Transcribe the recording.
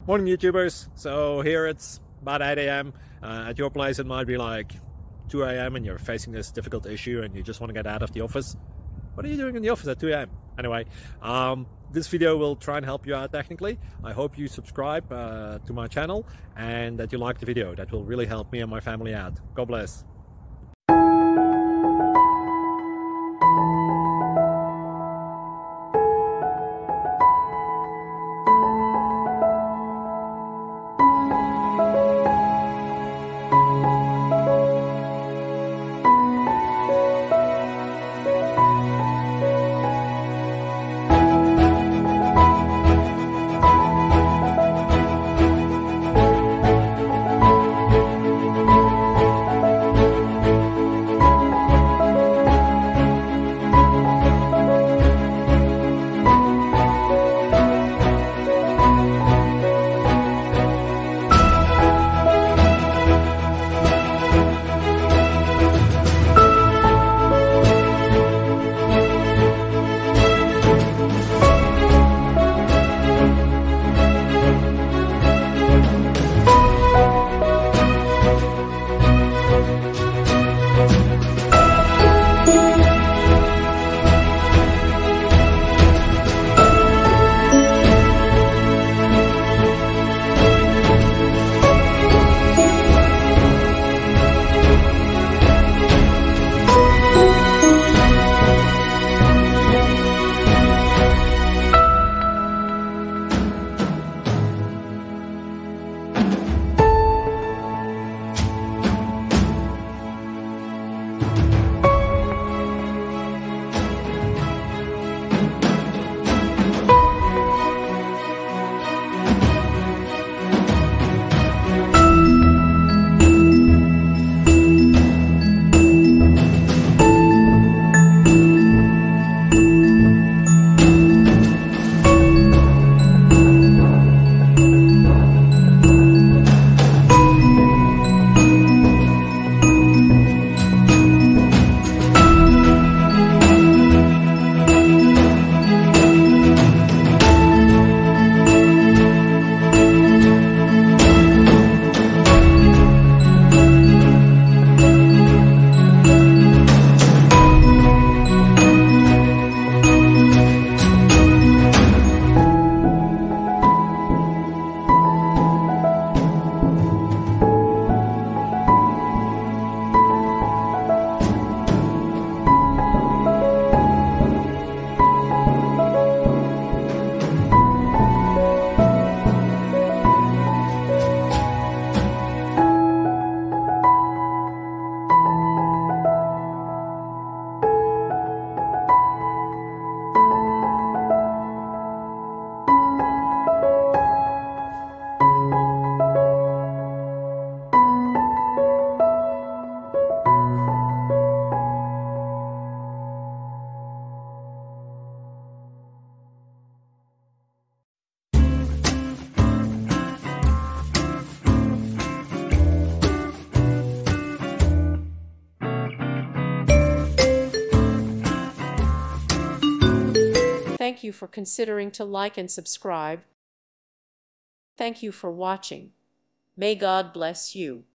Morning YouTubers. So here it's about 8 a.m. At your place it might be like 2 a.m. and you're facing this difficult issue and you just want to get out of the office. What are you doing in the office at 2 a.m.? Anyway, this video will try and help you out technically. I hope you subscribe to my channel and that you like the video. That will really help me and my family out. God bless. Thank you for considering to like and subscribe. Thank you for watching. May God bless you.